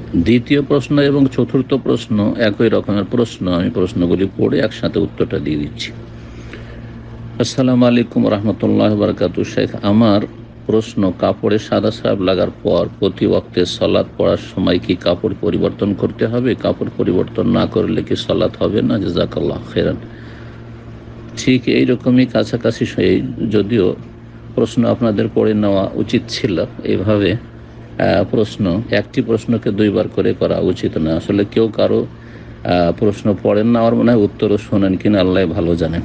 দ্বিতীয় প্রশ্ন এবং চতুর্থ প্রশ্ন একই রকমের প্রশ্ন। আমি প্রশ্নগুলি পড়ে একসাথে উত্তরটা দিয়ে দিচ্ছি। আসসালামু আলাইকুম রহমতুল্লাহ বারকাতু। শেখ, আমার প্রশ্ন, কাপড়ে সাদা সাহেব লাগার পর প্রতি ওয়াক্তে সলাৎ পড়ার সময় কি কাপড় পরিবর্তন করতে হবে? কাপড় পরিবর্তন না করলে কি সলাৎ হবে না? জাযাকাল্লাহ খেরান। ঠিক এইরকমই কাছাকাছি, যদিও প্রশ্ন আপনাদের পড়ে নেওয়া উচিত ছিল। এইভাবে প্রশ্ন, একটি প্রশ্নকে দুইবার করে করা উচিত না। আসলে কেউ কারো প্রশ্ন পড়েন না, আমার মনে হয় উত্তরও শোনেন কিনা আল্লাহ ভালো জানেন।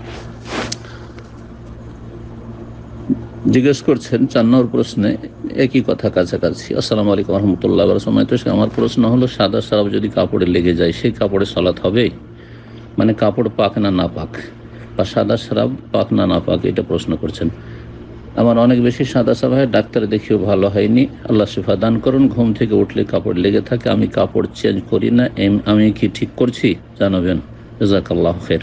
জিজ্ঞেস করছেন 4 নম্বর প্রশ্নে একই কথা কাছাকাছি। আসসালামু আলাইকুম রহমতুল্লাহ। সময় তো আমার প্রশ্ন হলো, সাদা সারাপ যদি কাপড়ে লেগে যায় সেই কাপড়ে সালাত হবে? মানে কাপড় পাক না না পাক, বা সাদা সারাপ পাক না না পাক, এটা প্রশ্ন করছেন। আমার অনেক বেশি সাদা সাপ হয়, ডাক্তার দেখিও ভালো হয়নি, আল্লাহ শিফা দান করুন। ঘুম থেকে উঠলে কাপড় লেগে থাকে, আমি কাপড় চেঞ্জ করি না, আমি কি ঠিক করছি জানাবেন, জাযাকাল্লাহু খের।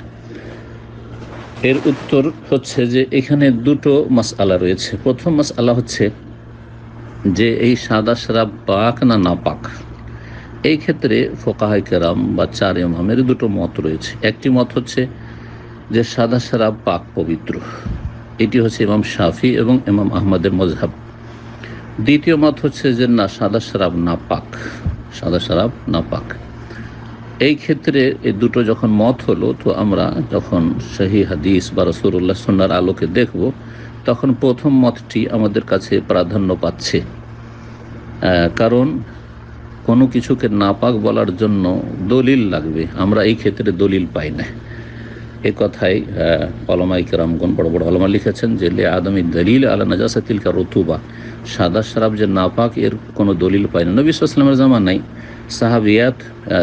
এর উত্তর হচ্ছে যে এখানে দুটো মাসআলা রয়েছে। প্রথম মাসআলা হচ্ছে যে এই সাদা সারাপ পাক না না পাক, এই ক্ষেত্রে ফুকাহায়ে কেরাম বা 4 ইমামের দুটো মত রয়েছে। একটি মত হচ্ছে যে সাদা সারাপ পাক, পবিত্র, এটি হচ্ছে ইমাম শাফি এবং ইমাম আহমদের মজহাব। দ্বিতীয় মত হচ্ছে যে না, সাদা সারাপ না পাক, সাদা সারাপ না পাক। এই ক্ষেত্রে এই দুটো যখন মত হলো, তো আমরা যখন সহিহ হাদিস বা রাসূলুল্লাহ সুন্নাহর আলোকে দেখব, তখন প্রথম মতটি আমাদের কাছে প্রাধান্য পাচ্ছে। কারণ কোনো কিছুকে নাপাক বলার জন্য দলিল লাগবে, আমরা এই ক্ষেত্রে দলিল পাই না। এ কথাই উলামায়ে কেরামগণ, বড় বড় উলামা লিখেছেন যে লে আদমি দলিল আলা নাজাসাতিল কা রুতুবা, সাদা শরাব যে নাপাক এর কোনো দলিল পায় না। নবী সাল্লাল্লাহু আলাইহি ওয়াসাল্লামের জামানায় সাহাবিয়াত,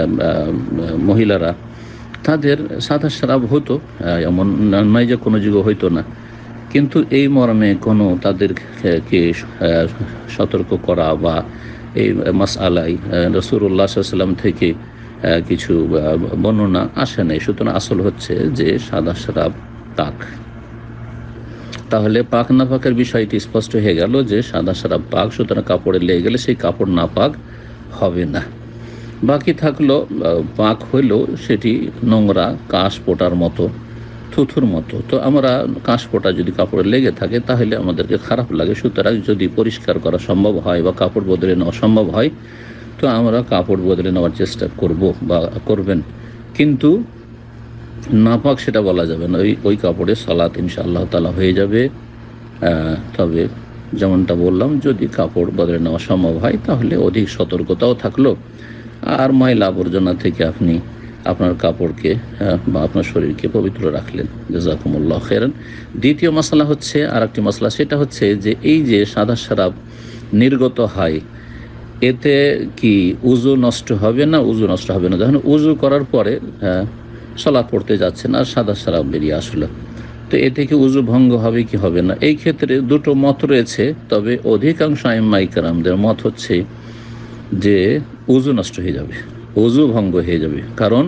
মহিলারা, তাদের সাদা শরাব হতো, এমন নয় যে কোনো যুগে হইতো না, কিন্তু এই মর্মে কোনো তাদেরকে সতর্ক করা বা এই মাসআলায় রাসূলুল্লাহ সাল্লাল্লাহু আলাইহি ওয়াসাল্লাম থেকে কিছু বর্ণনা আসে নাই। সুতরাং আসল হচ্ছে যে সাদা শরাব পাক। তাহলে পাক না পাকের বিষয়টি স্পষ্ট হয়ে গেল যে সাদা শরাব পাক, সুতরাং কাপড়ে লেগে গেলে সেই কাপড় না পাক হবে না। বাকি থাকলো পাক হইলেও সেটি নোংরা, কাশ পোটার মতো, থুথুর মতো। তো আমরা কাশ পোটা যদি কাপড়ে লেগে থাকে তাহলে আমাদেরকে খারাপ লাগে। সুতরাং যদি পরিষ্কার করা সম্ভব হয় বা কাপড় বদলে নেওয়া সম্ভব হয়, তো আমরা কাপড় বদলে নেওয়ার চেষ্টা করব বা করবেন। কিন্তু নাপাক সেটা বলা যাবে না, ওই কাপড়ে সালাত ইনশাআল্লাহ তাআলা হয়ে যাবে। তবে যেমনটা বললাম, যদি কাপড় বদলে নেওয়া সম্ভব হয় তাহলে অধিক সতর্কতাও থাকলো, আর ময়লা আবর্জনা থেকে আপনি আপনার কাপড়কে বা আপনার শরীরকে পবিত্র রাখলেন। জাযাকুমুল্লাহ খাইরান। দ্বিতীয় মাসলা হচ্ছে, আর একটি মাসলা, সেটা হচ্ছে যে এই যে সাদা শরাব নির্গত হয়, এতে কি উযু নষ্ট হবে না? উযু নষ্ট হবে না। যখন উযু করার পরে সালাত পড়তে যাচ্ছেন আর সাদা শরাব বেরিয়ে আসলো, তো এতে কি উযু ভঙ্গ হবে কি হবে না? এই ক্ষেত্রে দুটো মত রয়েছে, তবে অধিকাংশ আইম্মায়ে কেরামদের মত হচ্ছে যে উযু নষ্ট হয়ে যাবে, উযু ভঙ্গ হয়ে যাবে। কারণ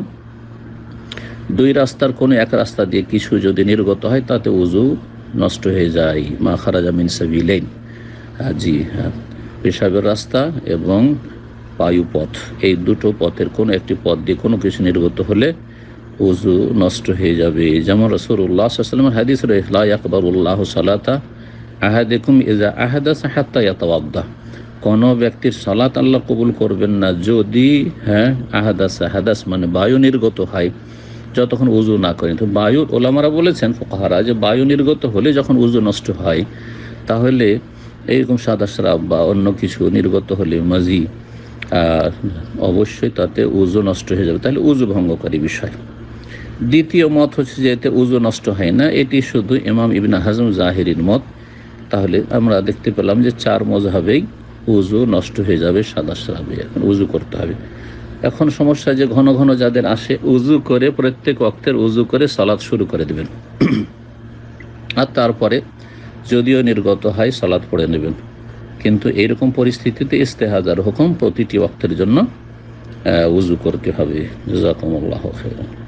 দুই রাস্তার কোনো এক রাস্তা দিয়ে কিছু যদি নির্গত হয় তাতে উযু নষ্ট হয়ে যায়। মা খারাজা মিন সাবিলাইন, জি হ্যাঁ, পেশাবের রাস্তা এবং বায়ুপথ, এই দুটো পথের কোনো একটি পথ দিয়ে কোনো কিছু নির্গত হলে উযু নষ্ট হয়ে যাবে। যেমন রাসূলুল্লাহ সাল্লাল্লাহু আলাইহি ওয়াসাল্লামের হাদিস রয়েছে, লা ইয়াকবালুল্লাহু সালাতা আহাদিকুম ইযা আহাদাসা হাত্তা ইয়াতাওয়াদ্দা, কোনো ব্যক্তির সালাত আল্লাহ কবুল করবেন না যদি হাদাস মানে বায়ু নির্গত হয়, যতক্ষণ উযু না করেন। তো বায়ু, ওলামারা বলেছেন, ফুকাহারা, যে বায়ু নির্গত হলে যখন উযু নষ্ট হয়, তাহলে এইরকম সাদা শরাব বা অন্য কিছু নির্গত হলে, মাজি, অবশ্যই তাতে উযু নষ্ট হয়ে যাবে, তাহলে উযু ভঙ্গকারী বিষয়। দ্বিতীয় মত হচ্ছে যে এতে উযু নষ্ট হয় না, এটি শুধু ইমাম ইবনে হাজম জাহিরির মত। তাহলে আমরা দেখতে পেলাম যে 4 মযহাবেই উযু নষ্ট হয়ে যাবে সাদা শরাবে, এখন উযু করতে হবে। এখন সমস্যা যে ঘন ঘন যাদের আসে, উযু করে প্রত্যেক ওয়াক্তের উযু করে সালাত শুরু করে দেবেন, আর তারপরে যদিও নির্গত হয় সালাত পড়ে নেবেন। কিন্তু এইরকম পরিস্থিতিতে ইস্তেহাজার হুকুম, প্রতিটি ওয়াক্তের জন্য উযু করতে হবে। জাযাকুমুল্লাহু খাইরান।